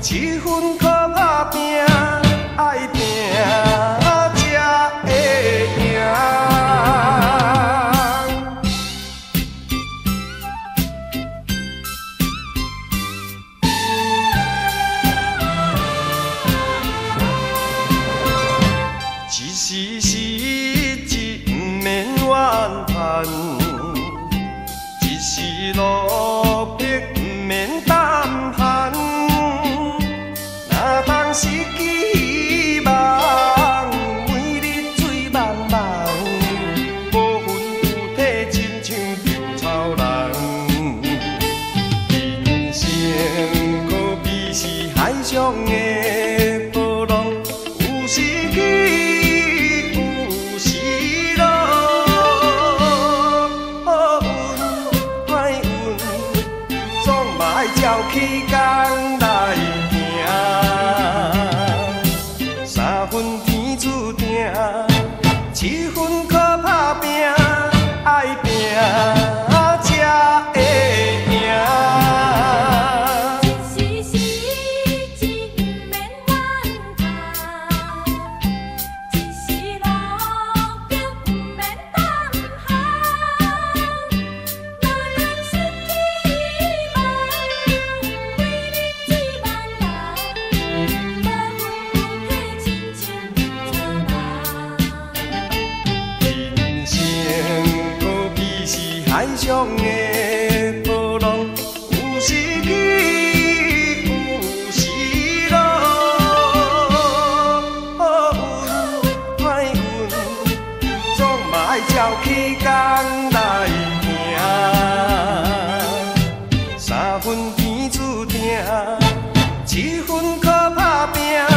七分靠打拼，爱拼才会赢。一时时志不免怨叹，一时路逼不免胆寒。若当失去希望，每日醉茫茫，无魂有体，亲像稻草人。人生可比是海上的波浪，有时起。照起工来行，三分天注定，七分靠打拼，爱拼才会赢。 一时时志不免怨叹，一时路逼不免胆寒。若当失去希望。海上的波浪，有时起，有时落，好运歹运，总嘛爱照起工来行。三分天注定，七分靠打拼。